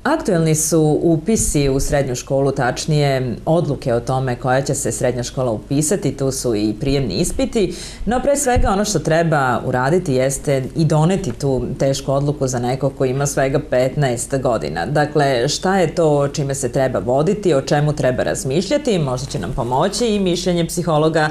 Aktuelni su upisi u srednju školu, tačnije odluke o tome koja će se srednja škola upisati, tu su i prijemni ispiti, no pre svega ono što treba uraditi jeste i doneti tu tešku odluku za nekog ko ima svega 15 godina. Dakle, šta je to čime se treba voditi, o čemu treba razmišljati, možda će nam pomoći i mišljenje psihologa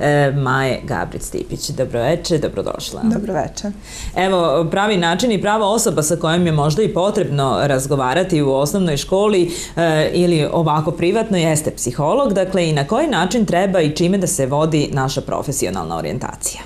Maje Gabric-Stipić. Dobroveče, dobrodošla. Dobroveče. Evo, pravi način i prava osoba sa kojom je možda i potrebno razgovarati u osnovnoj školi ili ovako privatno jeste psiholog. Dakle, i na koji način treba i čime da se vodi naša profesionalna orijentacija?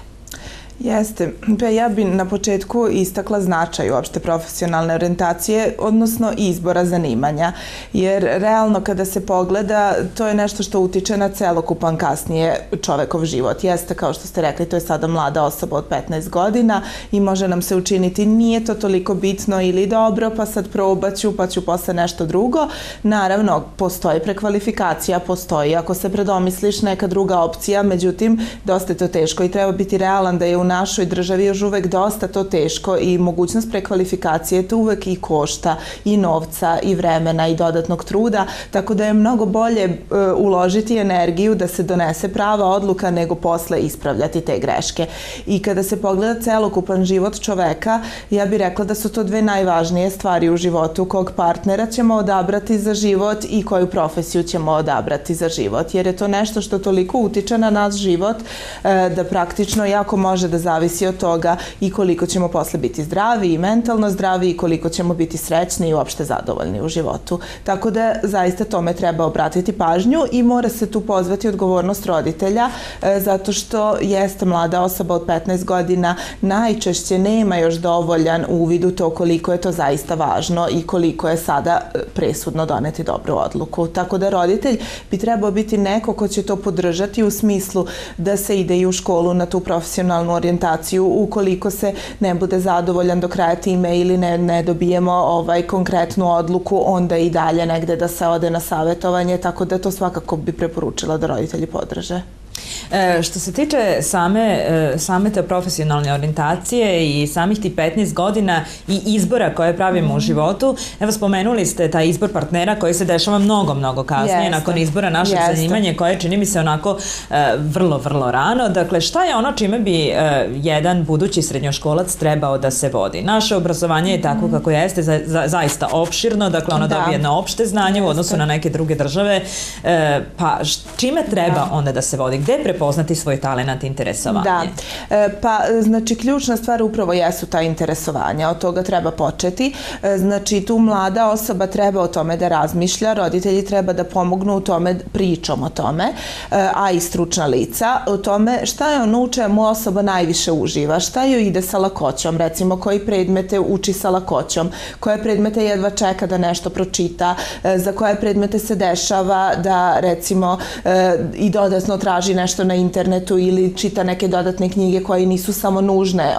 Jeste. Ja bi na početku istakla značaj uopšte profesionalne orijentacije, odnosno izbora zanimanja. Jer realno kada se pogleda, to je nešto što utiče na celokupan kasnije čovekov život. Jeste, kao što ste rekli, to je sada mlada osoba od 15 godina i može nam se učiniti nije to toliko bitno ili dobro, pa sad probaću, pa ću posle nešto drugo. Naravno, postoji prekvalifikacija, postoji ako se predomisliš neka druga opcija, međutim, dosta je to teško i treba biti realan da je u našoj državi još uvek dosta to teško i mogućnost prekvalifikacije to uvek i košta i novca i vremena i dodatnog truda, tako da je mnogo bolje uložiti energiju da se donese prava odluka nego posle ispravljati te greške. I kada se pogleda celokupan život čoveka, ja bih rekla da su to dve najvažnije stvari u životu, kog partnera ćemo odabrati za život i koju profesiju ćemo odabrati za život, jer je to nešto što toliko utiče na naš život da praktično jako može da zavisi od toga i koliko ćemo posle biti zdravi i mentalno zdravi i koliko ćemo biti srećni i uopšte zadovoljni u životu. Tako da zaista tome treba obratiti pažnju i mora se tu pozvati odgovornost roditelja zato što jeste mlada osoba od 15 godina najčešće nema još dovoljan uvid u to koliko je to zaista važno i koliko je sada presudno doneti dobru odluku. Tako da roditelj bi trebao biti neko ko će to podržati u smislu da se ide i u školu na tu profesionalnu orijentaciju ukoliko se ne bude zadovoljan do kraja time ili ne dobijemo konkretnu odluku, onda i dalje negde da se ode na savjetovanje, tako da to svakako bi preporučila da roditelji podrže. Što se tiče same te profesionalne orijentacije i samih ti 15 godina i izbora koje pravimo u životu, evo spomenuli ste taj izbor partnera koji se dešava mnogo kasnije nakon izbora našeg zanimanja koje čini mi se onako vrlo rano. Dakle, šta je ono čime bi jedan budući srednjoškolac trebao da se vodi? Naše obrazovanje je tako kako jeste, zaista opširno, dakle ono dobije jedno opšte znanje u odnosu na neke druge države, pa čime treba onda da se vodi? Gde prepoznati svoj talenat i interesovanje? Da, pa znači ključna stvar upravo jesu ta interesovanja, od toga treba početi. Znači tu mlada osoba treba o tome da razmišlja, roditelji treba da pomognu u tome, pričom o tome, a i stručna lica, o tome šta je ono u čemu osoba najviše uživa, šta joj ide sa lakoćom, recimo koji predmete uči sa lakoćom, koje predmete jedva čeka da nešto pročita, za koje predmete se dešava da recimo i dodatno traži nešto na internetu ili čita neke dodatne knjige koje nisu samo nužne,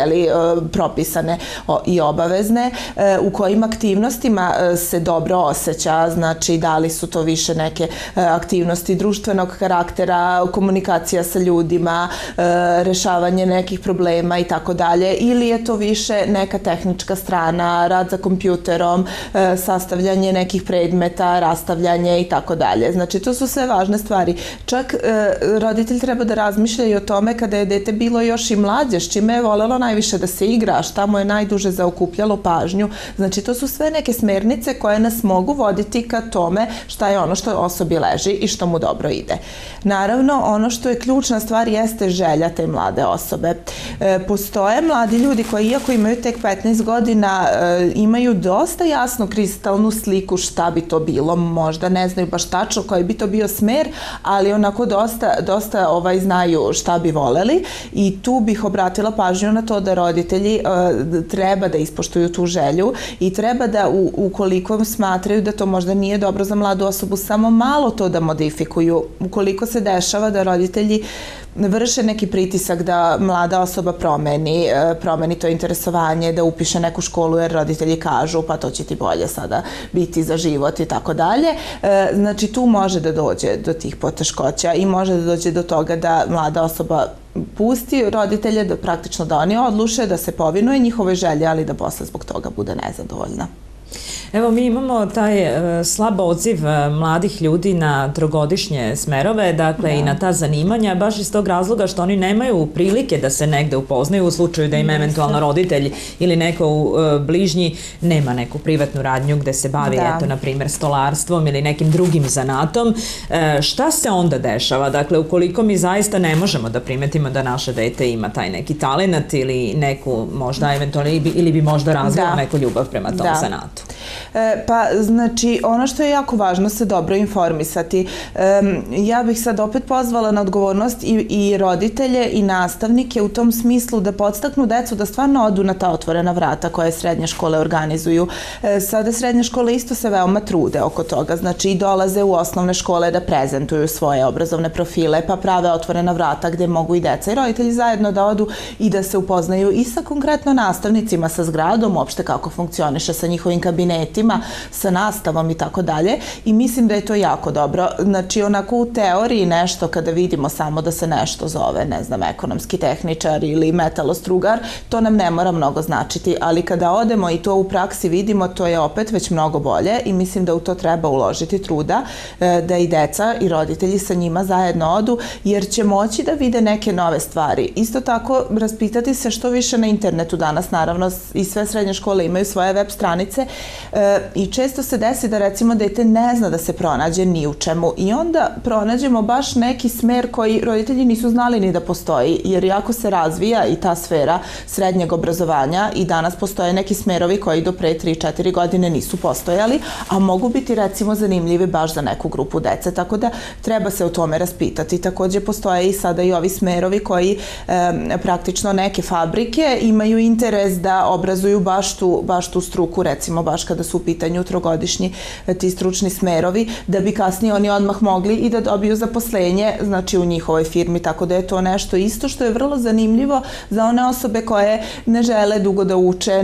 propisane i obavezne, u kojim aktivnostima se dobro osjeća, znači da li su to više neke aktivnosti društvenog karaktera, komunikacija sa ljudima, rešavanje nekih problema i tako dalje, ili je to više neka tehnička strana, rad za kompjuterom, sastavljanje nekih predmeta, rastavljanje i tako dalje. Znači to su sve važne stvari. Čak roditelj treba da razmišlja i o tome kada je dete bilo još i mlađe, s čime je volelo najviše da se igra, šta mu je najduže zaokupljalo pažnju. Znači to su sve neke smernice koje nas mogu voditi ka tome šta je ono što osobi leži i što mu dobro ide. Naravno, ono što je ključna stvar jeste želja te mlade osobe. Postoje mladi ljudi koji iako imaju tek 15 godina imaju dosta jasnu kristalnu sliku šta bi to bilo, možda ne znaju baš tačno koji bi to bio smer, ali onako dosta znaju šta bi voleli i tu bih obratila pažnju na to da roditelji treba da ispoštuju tu želju i treba da ukoliko smatraju da to možda nije dobro za mladu osobu, samo malo to da modifikuju. Ukoliko se dešava da roditelji vrše neki pritisak da mlada osoba promeni to interesovanje, da upiše neku školu jer roditelji kažu pa to će ti bolje sada biti za život i tako dalje. Znači tu može da dođe do tih poteškoća i može da dođe do toga da mlada osoba pusti roditelje da praktično da oni odluče, da se povinuje njihove želje, ali da posle zbog toga bude nezadovoljna. Evo, mi imamo taj slab odziv mladih ljudi na trogodišnje smerove, dakle i na ta zanimanja, baš iz tog razloga što oni nemaju prilike da se negde upoznaju u slučaju da im eventualno roditelj ili neko bližnji nema neku privatnu radnju gde se bavi, eto, na primjer, stolarstvom ili nekim drugim zanatom. Šta se onda dešava? Dakle, ukoliko mi zaista ne možemo da primetimo da naše dete ima taj neki talenat ili neku možda eventualno ili bi možda razvilo neku ljubav prema tom zanatu. Pa, znači, ono što je jako važno se dobro informisati. Ja bih sad opet pozvala na odgovornost i roditelje i nastavnike u tom smislu da podstaknu decu da stvarno odu na ta otvorena vrata koje srednje škole organizuju. Sada srednje škole isto se veoma trude oko toga, znači i dolaze u osnovne škole da prezentuju svoje obrazovne profile, pa prave otvorena vrata gde mogu i deca i roditelji zajedno da odu i da se upoznaju i sa konkretno nastavnicima, sa zgradom, uopšte kako funkcioniše, sa njihovim kabinetima, sa nastavom i tako dalje. I mislim da je to jako dobro. Znači, onako u teoriji nešto kada vidimo samo da se nešto zove, ne znam, ekonomski tehničar ili metalostrugar, to nam ne mora mnogo značiti, ali kada odemo i to u praksi vidimo, to je opet već mnogo bolje i mislim da u to treba uložiti truda, da i deca i roditelji sa njima zajedno odu, jer će moći da vide neke nove stvari. Isto tako, raspitati se što više na internetu danas, naravno, i sve srednje škole imaju svoje web stranice i često se desi da, recimo, dete ne zna da se pronađe ni u čemu i onda pronađemo baš neki smer koji roditelji nisu znali ni da postoji, jer jako se razvija i ta sfera srednjeg obrazovanja i danas postoje neki smerovi koji do pre 3-4 godine nisu postojali, a mogu biti, recimo, zanimljivi baš za neku grupu dece, tako da treba se o tome raspitati. Takođe postoje i sada i ovi smerovi koji praktično neke fabrike imaju interes da obrazuju baš tu struku, recimo baš kada su u pitanju trogodišnji ti stručni smerovi, da bi kasnije oni odmah mogli i da dobiju zaposlenje, znači u njihovoj firmi, tako da je to nešto isto što je vrlo zanimljivo za one osobe koje ne žele dugo da uče,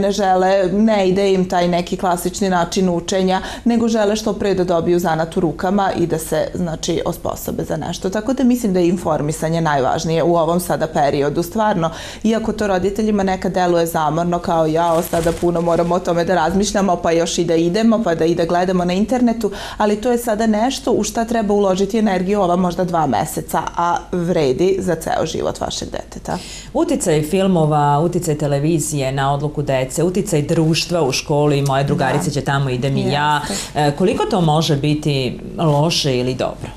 ne ide im taj neki klasični način učenja, nego žele što pre da dobiju zanat u rukama i da se, znači, osposobe za nešto. Tako da mislim da je informisanje najvažnije u ovom sada periodu, stvarno, iako to roditeljima nekad deluje zamorno, kao ja, sada puno moramo o tome da razmišljamo, pa još i da idemo, pa da i da gledamo na internetu, ali to je sada nešto u šta treba uložiti energiju ova možda 2 meseca, a vredi za ceo život vašeg deteta. Uticaj filmova, uticaj televizije na odluku dece, uticaj društva u školi, moje drugarice će tamo, idem i ja. Koliko to može biti loše ili dobro?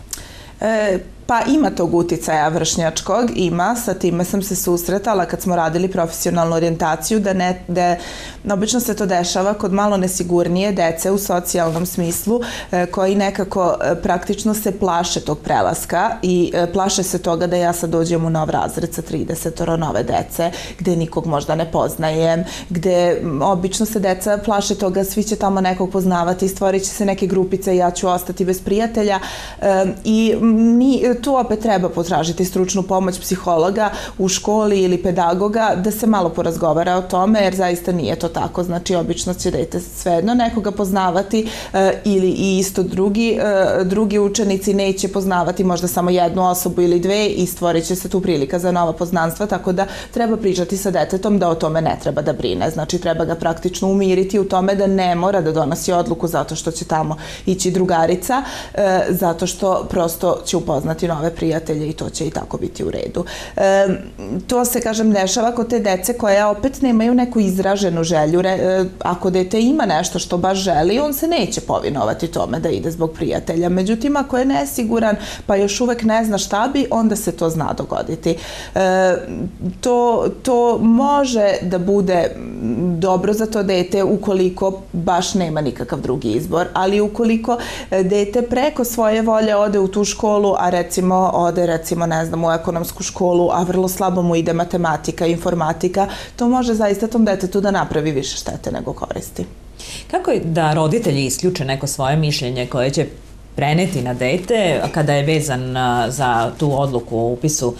Pa ima tog uticaja vršnjačkog, ima, sa time sam se susretala kad smo radili profesionalnu orijentaciju, da obično se to dešava kod malo nesigurnije dece u socijalnom smislu, koji nekako praktično se plaše tog prelaska i plaše se toga da ja sad dođem u nov razred sa 30 nove dece, gde nikog možda ne poznajem, gde obično se deca plaše toga, svi će tamo nekog poznavati, stvorit će se neke grupice i ja ću ostati bez prijatelja i tu opet treba potražiti stručnu pomoć psihologa u školi ili pedagoga da se malo porazgovara o tome, jer zaista nije to tako. Znači, obično će dete svejedno nekoga poznavati ili i isto drugi učenici neće poznavati možda samo jednu osobu ili dve i stvorit će se tu prilika za nova poznanstva, tako da treba pričati sa detetom da o tome ne treba da brine. Znači, treba ga praktično umiriti u tome da ne mora da donosi odluku zato što će tamo ići drugarica, zato što prosto će upoznati nove prijatelje i to će i tako biti u redu. To se, kažem, dešava kod te dece koja opet nemaju neku izraženu želju. Ako dete ima nešto što baš želi, on se neće povinovati tome da ide zbog prijatelja. Međutim, ako je nesiguran pa još uvek ne zna šta bi, onda se to zna dogoditi. To može da bude dobro za to dete ukoliko baš nema nikakav drugi izbor, ali ukoliko dete preko svoje volje ode u tu školu, a recimo, ne znam, u ekonomsku školu, a vrlo slabo mu ide matematika i informatika, to može zaista tom detetu da napravi više štete nego koristi. Kako je da roditelji isključe neko svoje mišljenje koje će preneti na dete kada je vezan za tu odluku o upisu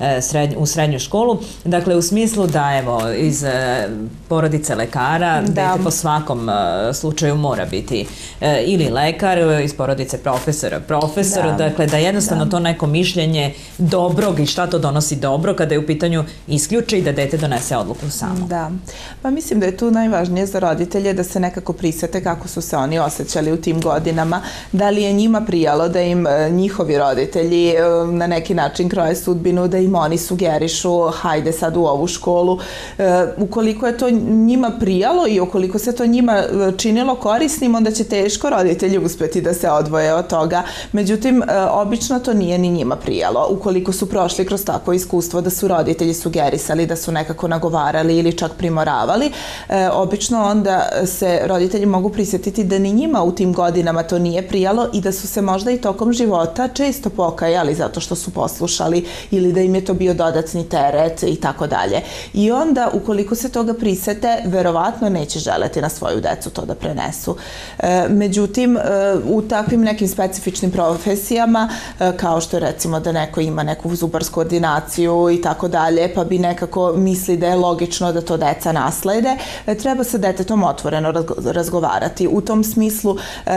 u srednju školu. Dakle, u smislu da evo iz porodice lekara dete po svakom slučaju mora biti ili lekar, iz porodice profesor, dakle da jednostavno to neko mišljenje dobrog i šta to donosi dobro kada je u pitanju isključe i da dete donese odluku samo. Da, pa mislim da je tu najvažnije za roditelje da se nekako prisete kako su se oni osjećali u tim godinama, da li je njima prijalo da im njihovi roditelji na neki način kroje sudbinu, da im oni sugerišu hajde sad u ovu školu. Ukoliko je to njima prijalo i ukoliko se to njima činilo korisnim, onda će teško roditelji uspeti da se odvoje od toga. Međutim, obično to nije ni njima prijalo. Ukoliko su prošli kroz takvo iskustvo da su roditelji sugerisali, da su nekako nagovarali ili čak primoravali, obično onda se roditelji mogu prisjetiti da ni njima u tim godinama to nije prijalo i da su se možda i tokom života često pokajali zato što su poslušali ili da im je to bio dodatni teret i tako dalje. I onda, ukoliko se toga prisete, verovatno neće želeti na svoju decu to da prenesu. Međutim, u takvim nekim specifičnim profesijama, kao što je recimo da neko ima neku zubarsku ordinaciju i tako dalje, pa bi nekako misli da je logično da to deca naslede, treba sa detetom otvoreno razgovarati. U tom smislu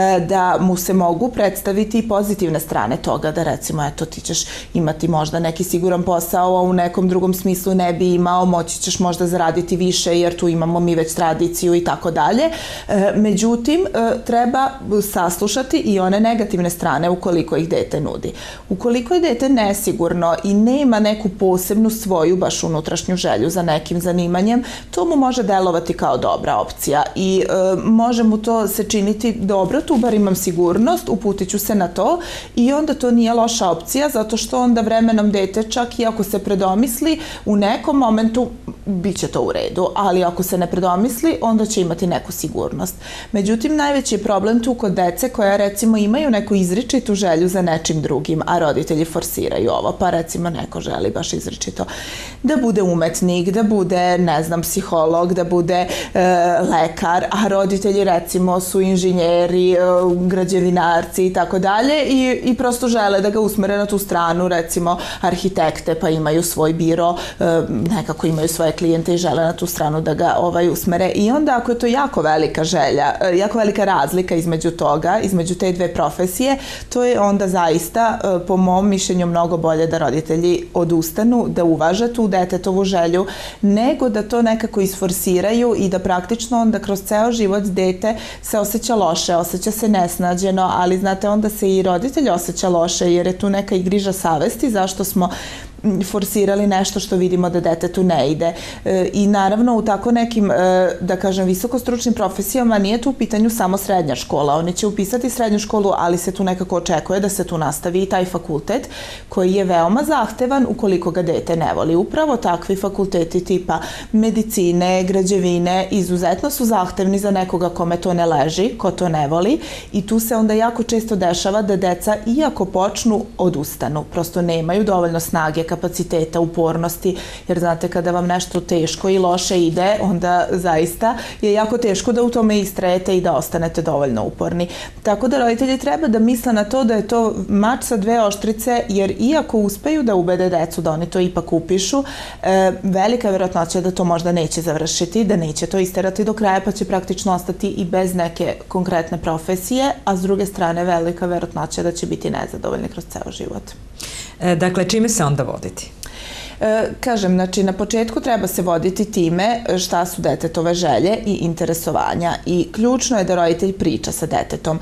da mu se mogu predstaviti pozitivne strane toga, da recimo, eto, ti ćeš imati možda neki siguran posao, a u nekom drugom smislu ne bi imao, moći ćeš možda zaraditi više jer tu imamo mi već tradiciju i tako dalje. Međutim, treba saslušati i one negativne strane ukoliko ih dete nudi. Ukoliko je dete nesigurno i nema neku posebnu svoju baš unutrašnju želju za nekim zanimanjem, to mu može delovati kao dobra opcija i može mu to se činiti dobro, tu bar imam sigurnost, uputit ću se na to i onda to nije loša opcija zato što onda vremenom dete čak i ako se predomisli u nekom momentu bit će to u redu, ali ako se ne predomisli onda će imati neku sigurnost. Međutim, najveći je problem tu kod dece koja recimo imaju neku izričitu želju za nečim drugim, a roditelji forsiraju ovo, pa recimo neko želi baš izričito da bude umetnik, da bude, ne znam, psiholog, da bude lekar, a roditelji recimo su inženjeri, građevinarci i tako dalje i prosto žele da ga usmere na tu stranu, recimo arhitekte, pa imaju svoj biro, nekako imaju svoje klijente i žele na tu stranu da ga usmere. I onda ako je to jako velika želja, jako velika razlika između toga, između te dve profesije, to je onda zaista, po mom mišljenju, mnogo bolje da roditelji odustanu, da uvaže tu detetovu želju, nego da to nekako isforsiraju i da praktično onda kroz ceo život dete se osjeća loše, osjeća se nesnađeno, ali znate, onda se i roditelj osjeća loše jer je tu neka igriža savesti zašto smo forsirali nešto što vidimo da detetu ne ide. I naravno u tako nekim, da kažem, visokostručnim profesijama nije tu u pitanju samo srednja škola. Oni će upisati srednju školu, ali se tu nekako očekuje da se tu nastavi i taj fakultet koji je veoma zahtevan ukoliko ga dete ne voli. Upravo takvi fakulteti tipa medicine, građevine izuzetno su zahtevni za nekoga kome to ne leži, ko to ne voli i tu se onda jako često dešava da deca, iako počnu, odustanu. Prosto nemaju dovoljno snage, kapaciteta, upornosti, jer znate kada vam nešto teško i loše ide, onda zaista je jako teško da u tome istrajete i da ostanete dovoljno uporni. Tako da roditelji treba da misle na to da je to mač sa dve oštrice, jer iako uspeju da ubede decu da oni to ipak upišu, velika je vjerojatnoća da to možda neće završiti, da neće to isterati do kraja, pa će praktično ostati i bez neke konkretne profesije, a s druge strane velika vjerojatnoća da će biti nezadovoljni kroz ceo život. Dakle, čime se onda voditi? Kažem, znači na početku treba se voditi time šta su detetove želje i interesovanja i ključno je da roditelj priča sa detetom,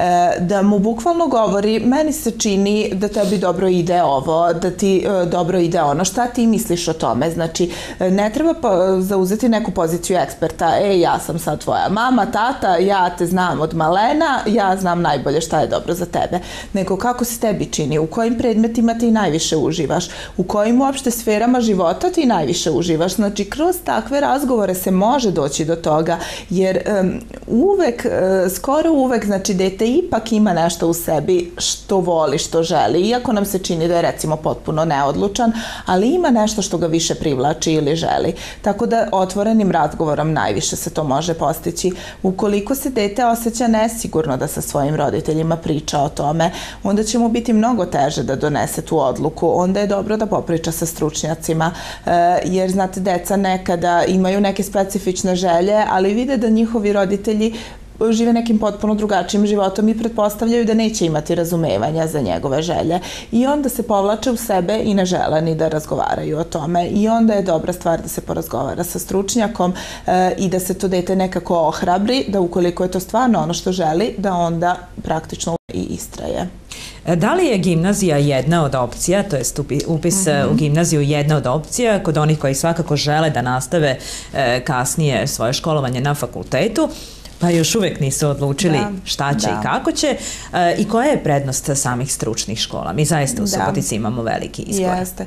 da mu bukvalno govori, meni se čini da tebi dobro ide ovo, da ti dobro ide ono, šta ti misliš o tome, znači ne treba zauzeti neku poziciju eksperta, ja sam sad tvoja mama, tata, ja te znam od malena, ja znam najbolje šta je dobro za tebe, nego kako se tebi čini, u kojim predmetima ti najviše uživaš, u kojim uopšte sferama života ti najviše uživaš. Znači, kroz takve razgovore se može doći do toga, jer uvek, skoro uvek, znači, dete ipak ima nešto u sebi što voli, što želi, iako nam se čini da je, recimo, potpuno neodlučan, ali ima nešto što ga više privlači ili želi. Tako da otvorenim razgovorom najviše se to može postići. Ukoliko se dete osjeća nesigurno da sa svojim roditeljima priča o tome, onda će mu biti mnogo teže da donese tu odluku. Onda je dobro da popriča sa stručnjacima, jer, znate, deca nekada imaju neke specifične želje, ali vide da njihovi roditelji žive nekim potpuno drugačijim životom i pretpostavljaju da neće imati razumevanja za njegove želje. I onda se povlače u sebe i ne žele ni da razgovaraju o tome. I onda je dobra stvar da se porazgovara sa stručnjakom i da se to dete nekako ohrabri, da ukoliko je to stvarno ono što želi, da onda praktično i istraje. Da li je gimnazija jedna od opcija, to jest upis u gimnaziju jedna od opcija kod onih koji svakako žele da nastave kasnije svoje školovanje na fakultetu, pa još uvek nisu odlučili šta će i kako će, i koja je prednost samih stručnih škola? Mi zaista u Subotici imamo veliki izbor. Jeste.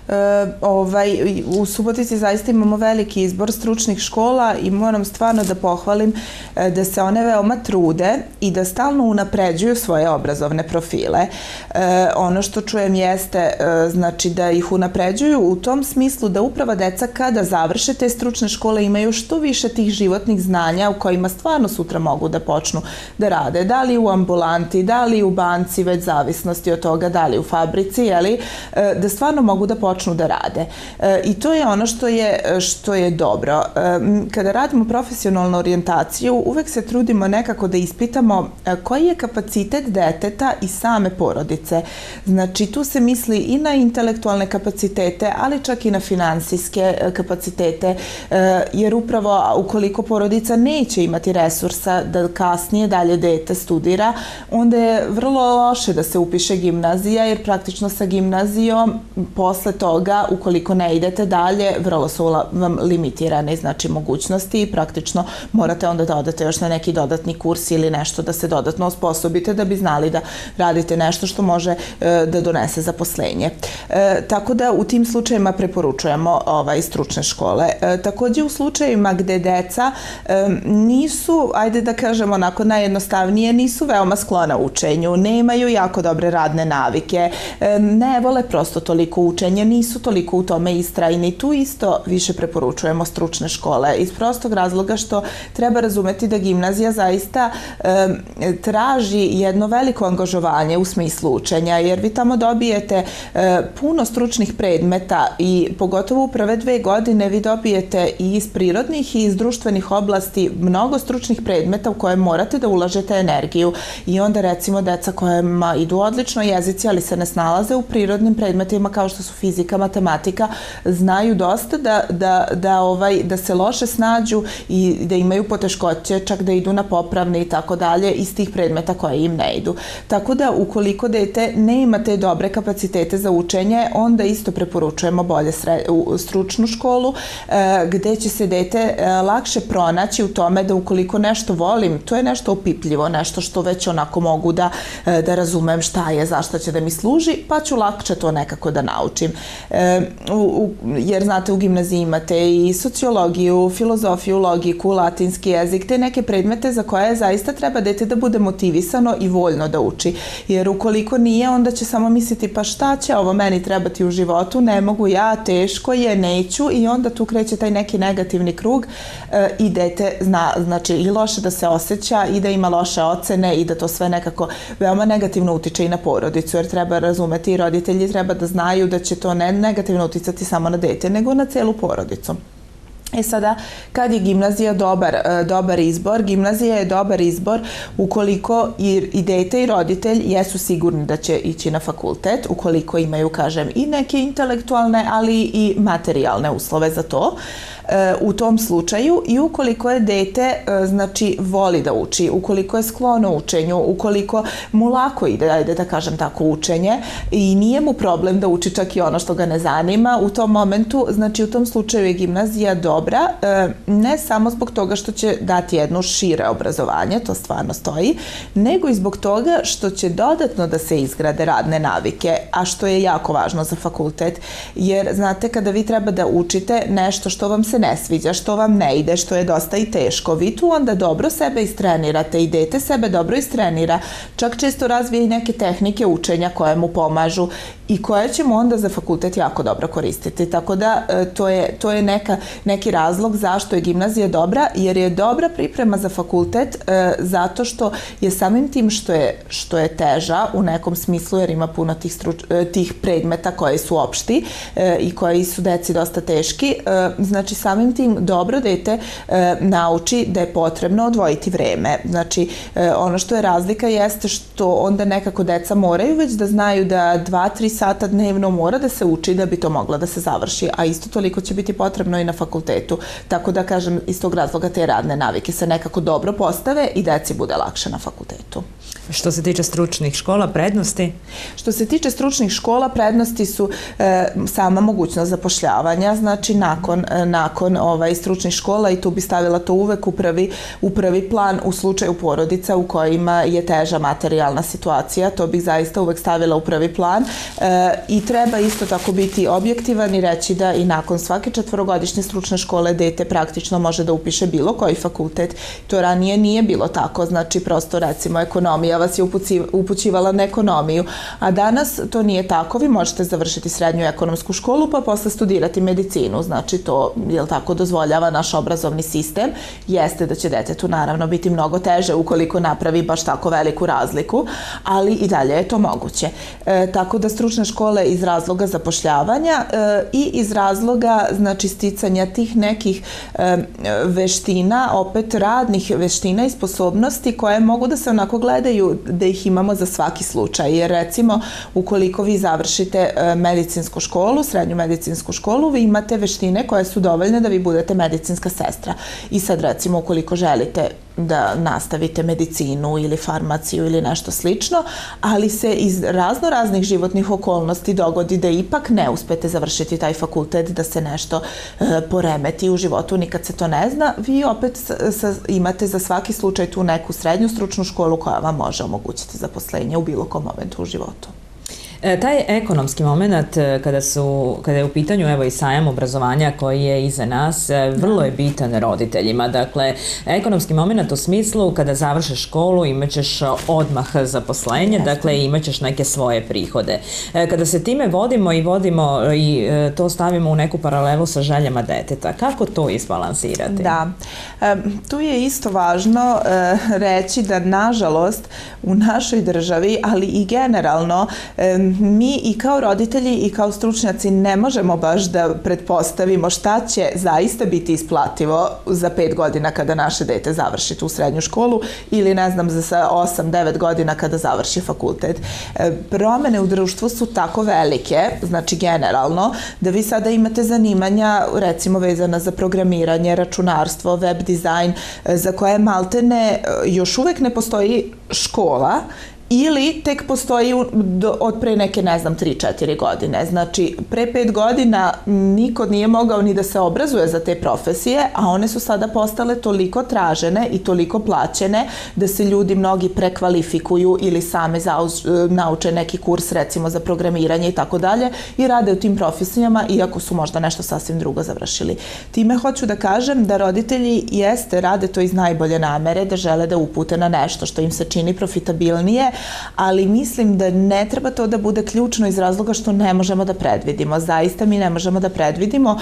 U Subotici zaista imamo veliki izbor stručnih škola i moram stvarno da pohvalim da se one veoma trude i da stalno unapređuju svoje obrazovne profile. Ono što čujem jeste, znači, da ih unapređuju u tom smislu da upravo deca kada završe te stručne škole imaju što više tih životnih znanja u kojima stvarno sutra mogu da počnu da rade. Da li u ambulanti, da li u banci, već zavisnosti od toga, da li u fabrici, da stvarno mogu da počnu da rade. I to je ono što je dobro. Kada radimo profesionalnu orijentaciju, uvek se trudimo nekako da ispitamo koji je kapacitet deteta i same porodice. Znači, tu se misli i na intelektualne kapacitete, ali čak i na finansijske kapacitete, jer upravo ukoliko porodica neće imati resursa da kasnije dalje dete studira, onda je vrlo loše da se upiše gimnazija, jer praktično sa gimnazijom posle toga, ukoliko ne idete dalje, vrlo su vam limitirane, znači, mogućnosti i praktično morate onda da odete još na neki dodatni kurs ili nešto da se dodatno osposobite da bi znali da radite nešto što može da donese zaposlenje. Tako da u tim slučajima preporučujemo stručne škole. Takođe u slučajima gde deca nisu, ajde da kažemo onako najjednostavnije, nisu veoma sklona učenju, nemaju jako dobre radne navike, ne vole prosto toliko učenje, nisu toliko u tome istrajni. Tu isto više preporučujemo stručne škole iz prostog razloga što treba razumeti da gimnazija zaista traži jedno veliko angažovanje u smislu učenja, jer vi tamo dobijete puno stručnih predmeta i pogotovo u prve 2 godine vi dobijete i iz prirodnih i iz društvenih oblasti mnogo stručnih predmeta u koje morate da ulažete energiju i onda, recimo, deca kojima idu odlično jezici, ali se ne snalaze u prirodnim predmetima kao što su fizika, matematika, znaju dosta da se loše snađu i da imaju poteškoće, čak da idu na popravne i tako dalje iz tih predmeta koje im ne idu. Tako da ukoliko dete ne ima te dobre kapacitete za učenje, onda isto preporučujemo bolje stručnu školu gde će se dete lakše pronaći u tome da ukoliko nešto volim, to je nešto opipljivo, nešto što već onako mogu da razumem šta je, zašto će da mi služi, pa ću lakše to nekako da naučim. Jer, znate, u gimnaziji imate i sociologiju, filozofiju, logiku, latinski jezik, te neke predmete za koje zaista treba dete da bude motivisano i voljno da uči. Jer ukoliko nije, onda će samo misliti pa šta će ovo meni trebati u životu, ne mogu ja, teško je, neću, i onda tu kreće taj neki negativni krug i dete zna, znači, i loše da se osjeća i da ima loše ocene i da to sve nekako veoma negativno utiče i na porodicu, jer treba razumeti i roditelji treba da znaju da će to ne negativno uticati samo na dete, nego na celu porodicu. Sada, kad je gimnazija dobar izbor, gimnazija je dobar izbor ukoliko i dete i roditelj jesu sigurni da će ići na fakultet, ukoliko imaju, kažem, i neke intelektualne, ali i materijalne uslove za to. u tom slučaju i ukoliko je dete znači voli da uči, ukoliko je sklono učenju, ukoliko mu lako ide, ajde da kažem tako, učenje i nije mu problem da uči čak i ono što ga ne zanima, u tom momentu, znači u tom slučaju je gimnazija dobra, ne samo zbog toga što će dati jedno šire obrazovanje, to stvarno stoji, nego i zbog toga što će dodatno da se izgrade radne navike, a što je jako važno za fakultet, jer znate kada vi treba da učite nešto što vam se ne sviđa, što vam ne ide, što je dosta i teško, vi tu onda dobro sebe istrenirate i dete sebe dobro istrenira, čak često razvije i neke tehnike učenja koje mu pomažu i koje ćemo onda za fakultet jako dobro koristiti. Tako da to je neki razlog zašto je gimnazija dobra, jer je dobra priprema za fakultet zato što je samim tim što je teža u nekom smislu, jer ima puno tih predmeta koji su opšti i koji su deci dosta teški. Znači samim tim dobro dete nauči da je potrebno odvojiti vreme. Znači ono što je razlika jeste što onda nekako deca moraju već da znaju da 2-3 sata dnevno mora da se uči da bi to mogla da se završi, a isto toliko će biti potrebno i na fakultetu. Tako da kažem, iz tog razloga te radne navike se nekako dobro postave i deci bude lakše na fakultetu. Što se tiče stručnih škola, prednosti? Što se tiče stručnih škola, prednosti su sama mogućnost zapošljavanja, znači nakon stručnih škola, i tu bi stavila to uvek u prvi plan u slučaju porodica u kojima je teža materijalna situacija, to bih zaista uvek stavila u prvi plan i treba isto tako biti objektivan i reći da i nakon svake 4-godišnje stručne škole dete praktično može da upiše bilo koji fakultet. To ranije nije bilo tako, znači prosto recimo ekonomija vas je upućivala na ekonomiju, a danas to nije tako, vi možete završiti srednju ekonomsku školu pa posle studirati medicinu, znači to, jel tako, dozvoljava naš obrazovni sistem. Jeste da će detetu naravno biti mnogo teže ukoliko napravi baš tako veliku razliku, ali i dalje je to moguće. Tako da stručne škole iz razloga zapošljavanja i iz razloga znači sticanja tih nekih veština, opet radnih veština i sposobnosti koje mogu da se onako gledaju da ih imamo za svaki slučaj, jer recimo ukoliko vi završite medicinsku školu, srednju medicinsku školu, vi imate veštine koje su dovoljne da vi budete medicinska sestra. I sad recimo ukoliko želite da nastavite medicinu ili farmaciju ili nešto slično, ali se iz raznih životnih okolnosti dogodi da ipak ne uspete završiti taj fakultet, da se nešto poremeti u životu, nikad se to ne zna, vi opet imate za svaki slučaj tu neku srednju stručnu školu koja vam može omogućiti zaposlenje u bilo kom momentu u životu. Taj ekonomski moment kada je u pitanju evo i sajam obrazovanja koji je iza nas, vrlo je bitan roditeljima. Dakle, ekonomski moment u smislu kada završeš školu imaćeš odmah zaposlenje, dakle imaćeš neke svoje prihode. Kada se time vodimo i to stavimo u neku paralelu sa željama deteta, kako to izbalansirati? Da, tu je isto važno reći da nažalost u našoj državi, ali i generalno, mi i kao roditelji i kao stručnjaci ne možemo baš da pretpostavimo šta će zaista biti isplativo za 5 godina kada naše dete završi tu srednju školu ili ne znam za 8-9 godina kada završi fakultet. Promene u društvu su tako velike, znači generalno, da vi sada imate zanimanja recimo vezana za programiranje, računarstvo, web dizajn, za koje maltene još uvek ne postoji škola ili tek postoji od pre neke, ne znam, 3-4 godine. Znači, pre 5 godina niko nije mogao ni da se obrazuje za te profesije, a one su sada postale toliko tražene i toliko plaćene da se ljudi mnogi prekvalifikuju ili same nauče neki kurs, recimo, za programiranje i tako dalje i rade u tim profesijama, iako su možda nešto sasvim drugo završili. Time hoću da kažem da roditelji rade to iz najbolje namere, da žele da upute na nešto što im se čini profitabilnije, ali mislim da ne treba to da bude ključno iz razloga što ne možemo da predvidimo. Zaista mi ne možemo da predvidimo.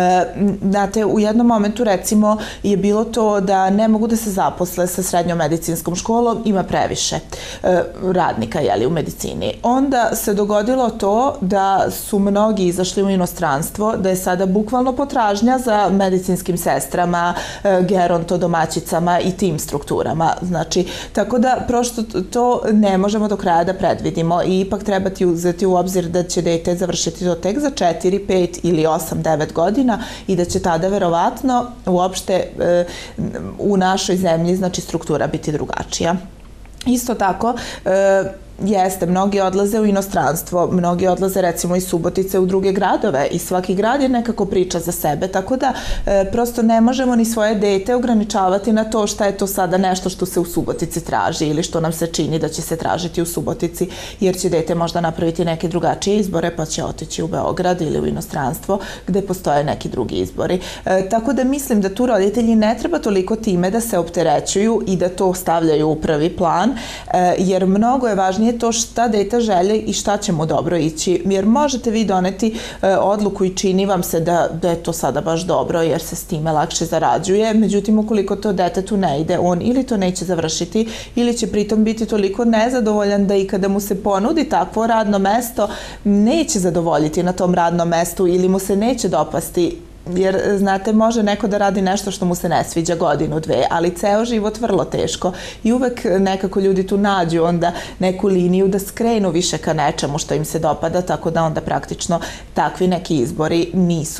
Znate, u jednom momentu recimo je bilo to da ne mogu da se zaposle sa srednjom medicinskom školom, ima previše radnika u medicini. Onda se dogodilo to da su mnogi izašli u inostranstvo, da je sada bukvalno potražnja za medicinskim sestrama, gerontodomaćicama i tim strukturama. Znači, tako da prosto to ne možemo do kraja da predvidimo i ipak treba ti uzeti u obzir da će dete završiti to tek za 4, 5 ili 8, 9 godina i da će tada verovatno uopšte u našoj zemlji znači struktura biti drugačija. Isto tako, jeste, mnogi odlaze u inostranstvo, mnogi odlaze recimo iz Subotice u druge gradove i svaki grad je nekako priča za sebe, tako da prosto ne možemo ni svoje dete ograničavati na to šta je to sada nešto što se u Subotici traži ili što nam se čini da će se tražiti u Subotici, jer će dete možda napraviti neke drugačije izbore pa će otići u Beograd ili u inostranstvo gde postoje neki drugi izbori. Tako da mislim da tu roditelji ne treba toliko time da se opterećuju i da to stavljaju u prvi plan, jer mnogo je važnije to šta dete želje i šta će mu dobro ići, jer možete vi doneti odluku i čini vam se da je to sada baš dobro jer se s time lakše zarađuje, međutim ukoliko to detetu ne ide, on ili to neće završiti ili će pritom biti toliko nezadovoljan da i kada mu se ponudi takvo radno mesto neće zadovoljiti na tom radnom mestu ili mu se neće dopasti. Jer, znate, može neko da radi nešto što mu se ne sviđa godinu, dve, ali ceo život vrlo teško i uvek nekako ljudi tu nađu onda neku liniju da skrenu više ka nečemu što im se dopada, tako da onda praktično takvi neki izbori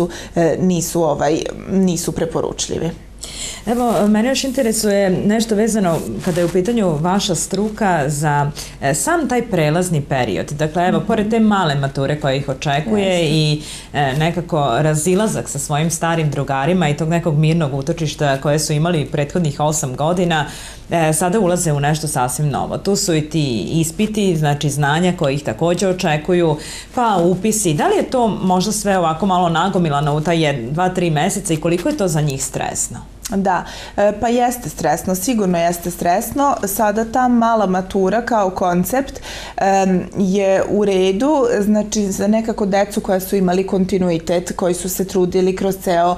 nisu preporučljivi. Evo, mene još interesuje nešto vezano kada je u pitanju vaša struka za sam taj prelazni period. Dakle, evo, pored te male mature koja ih očekuje i nekako razilazak sa svojim starim drugarima i tog nekog mirnog utočišta koje su imali prethodnih 8 godina, sada ulaze u nešto sasvim novo. Tu su i ti ispiti, znači znanja koje ih također očekuju, pa upisi. Da li je to možda sve ovako malo nagomilano u taj 2-3 meseca i koliko je to za njih stresno? Da, pa jeste stresno, sigurno jeste stresno. Sada ta mala matura kao koncept je u redu, znači za nekako decu koja su imali kontinuitet, koji su se trudili kroz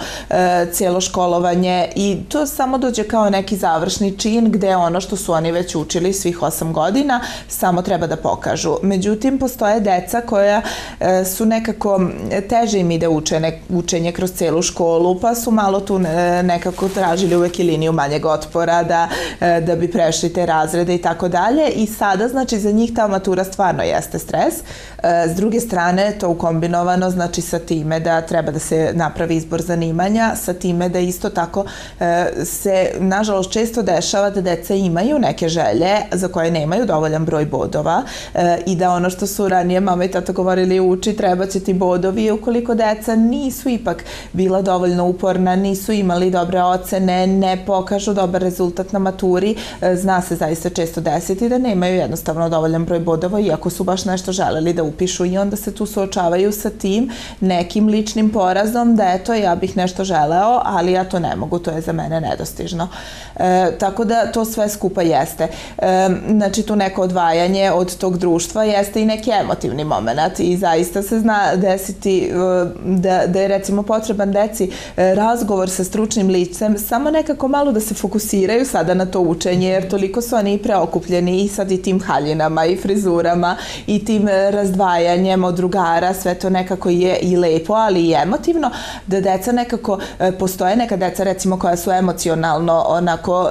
cijelo školovanje i to samo dođe kao neki završni čin gde ono što su oni već učili svih 8 godina samo treba da pokažu. Međutim, postoje deca koja su nekako teže im ide učenje kroz cijelu školu, pa su malo tu nekako tražili uvek i liniju manjeg otpora da bi prešli te razrede i tako dalje i sada znači za njih ta matura stvarno jeste stres. S druge strane to ukombinovano znači sa time da treba da se napravi izbor zanimanja, sa time da isto tako se nažalost često dešava da deca imaju neke želje za koje nemaju dovoljan broj bodova i da ono što su ranije mama i tata govorili uči, treba će ti bodovi, ukoliko deca nisu ipak bila dovoljno uporna, nisu imali dobre ocene, ne pokažu dobar rezultat na maturi, zna se zaista često desiti da nemaju jednostavno dovoljan broj bodova iako su baš nešto želeli da upišu i onda se tu suočavaju sa tim nekim ličnim porazom da eto ja bih nešto želeo, ali ja to ne mogu, to je za mene nedostižno. Tako da to sve skupa jeste. Znači tu neko odvajanje od tog društva jeste i neki emotivni moment i zaista se zna desiti da je recimo potreban deci razgovor sa stručnim licem, samo nekako malo da se fokusiraju sada na to učenje, jer toliko su oni preokupljeni i sad i tim haljinama i frizurama i tim razdvajanjem od drugara, sve to nekako je i lepo, ali i emotivno, da deca nekako, postoje neka deca recimo koja su emocionalno onako,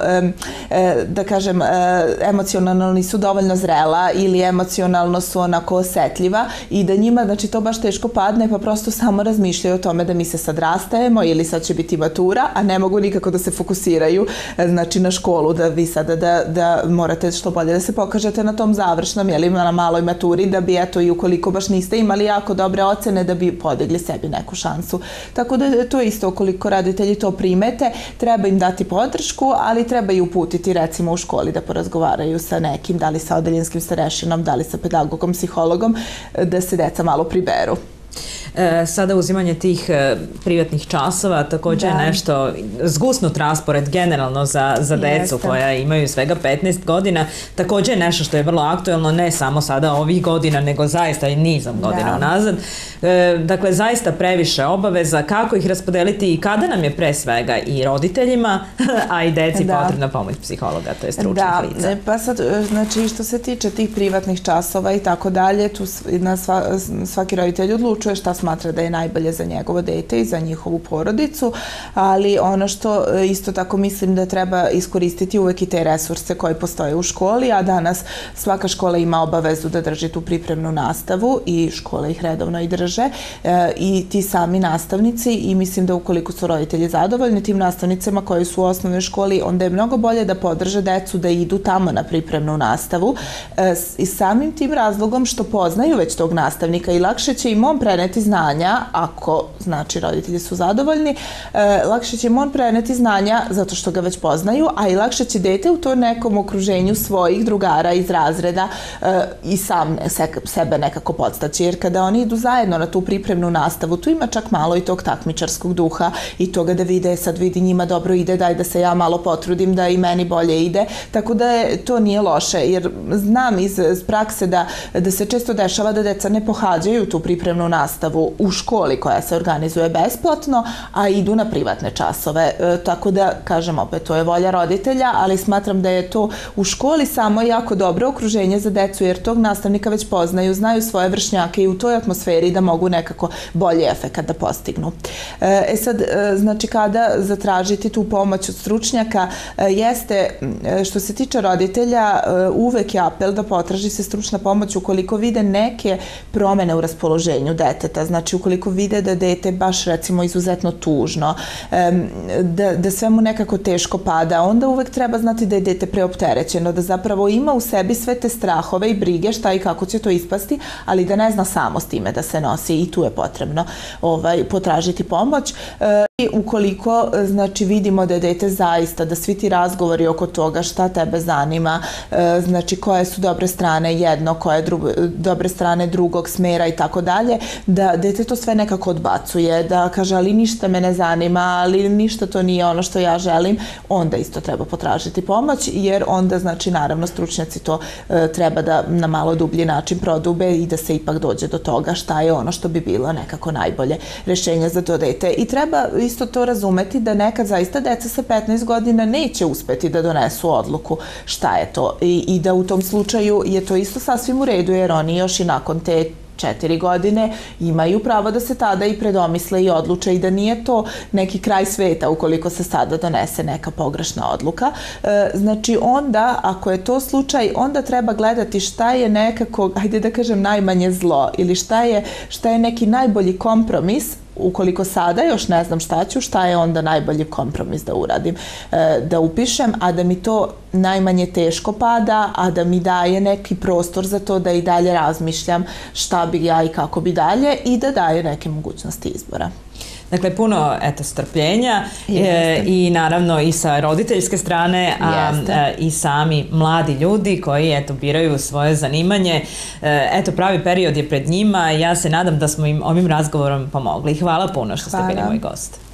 da kažem, emocionalno nisu dovoljno zrela ili emocionalno su onako osetljiva i da njima, znači to baš teško padne, pa prosto samo razmišljaju o tome da mi se sad rastajemo ili sad će biti matura, a ne mogu nikako da se fokusiraju znači na školu, da vi sada da morate što bolje da se pokažete na tom završnom, jel na maloj maturi, da bi eto i ukoliko baš niste imali jako dobre ocene, da bi podigli sebi neku šansu. Tako da to je isto, ukoliko roditelji to primete, treba im dati podršku, ali treba i uputiti recimo u školi da porazgovaraju sa nekim, da li sa odeljinskim starešinom, da li sa pedagogom, psihologom, da se deca malo priberu. Sada uzimanje tih privatnih časova također je nešto zgusnut raspored generalno za decu koja imaju svega 15 godina, također je nešto što je vrlo aktuelno, ne samo sada ovih godina, nego zaista i nizom godina unazad. Dakle, zaista previše obaveza, kako ih raspodeliti i kada nam je pre svega i roditeljima, a i deci potrebna pomoć psihologa, to je stručnih lica. Da, pa sad, znači što se tiče tih privatnih časova i tako dalje, tu svaki roditelj odlučuje šta smatra da je najbolje za njegovo dete i za njihovu porodicu, ali ono što isto tako mislim da treba iskoristiti uvek i te resurse koji postoje u školi, a danas svaka škola ima obavezu da drži tu pripremnu nastavu i škole ih redovno i drže i ti sami nastavnici, i mislim da ukoliko su roditelji zadovoljni tim nastavnicama koji su u osnovnoj školi, onda je mnogo bolje da podrže decu da idu tamo na pripremnu nastavu i samim tim razlogom što poznaju već tog nastavnika i lakše će im on preneti znanja, ako znači roditelji su zadovoljni, lakše će im on preneti znanja zato što ga već poznaju, a i lakše će dete u to nekom okruženju svojih drugara iz razreda i sam sebe nekako podstaći, jer kada oni idu zajedno na tu pripremnu nastavu, tu ima čak malo i tog takmičarskog duha i toga da vide, sad vidi njima dobro ide, daj da se ja malo potrudim da i meni bolje ide, tako da to nije loše, jer znam iz prakse da se često dešava da deca ne pohađaju tu pripremnu nastavu u školi koja se organizuje besplatno, a idu na privatne časove, tako da, kažem opet, to je volja roditelja, ali smatram da je to u školi samo jako dobro okruženje za decu, jer tog nastavnika već poznaju, znaju svoje vršnjake i u toj atmosferi da mogu nekako bolji efekat da postignu. Sad, znači, kada zatražiti tu pomoć od stručnjaka, jeste, što se tiče roditelja, uvek je apel da potraži se stručna pomoć ukoliko vide neke promene u raspoloženju deteta, znači ukoliko vide da dete baš recimo izuzetno tužno, da sve mu nekako teško pada, onda uvek treba znati da je dete preopterećeno, da zapravo ima u sebi sve te strahove i brige šta i kako će to ispasti, ali da ne zna samo s time da se nosi, i tu je potrebno potražiti pomoć. I ukoliko, znači, vidimo da je dete zaista, da svi ti razgovori oko toga šta tebe zanima, znači koje su dobre strane jedno, koje dobre strane drugog smera i tako dalje, da dete to sve nekako odbacuje, da kaže ali ništa me ne zanima, ali ništa to nije ono što ja želim, onda isto treba potražiti pomoć, jer onda, znači, naravno stručnjaci to treba da na malo dublji način prodube i da se ipak dođe do toga šta je ono što bi bilo nekako najbolje rešenje za to dete. I treba isto to razumeti da nekad zaista deca sa 15 godina neće uspeti da donesu odluku šta je to i da u tom slučaju je to isto sasvim u redu, jer oni još i nakon te 4 godine imaju pravo da se tada i predomisle i odluče i da nije to neki kraj sveta ukoliko se sada donese neka pogrešna odluka. Znači onda, ako je to slučaj, onda treba gledati šta je nekako, hajde da kažem, najmanje zlo ili šta je neki najbolji kompromis. Ukoliko sada još ne znam šta ću, šta je onda najbolji kompromis da uradim, da upišem, a da mi to najmanje teško pada, a da mi daje neki prostor za to da i dalje razmišljam šta bi ja i kako bi dalje i da daje neke mogućnosti izbora. Dakle, puno, strpljenja i naravno i sa roditeljske strane, i sami mladi ljudi koji, biraju svoje zanimanje. Pravi period je pred njima i ja se nadam da smo im ovim razgovorom pomogli. Hvala puno što ste bili moj gost.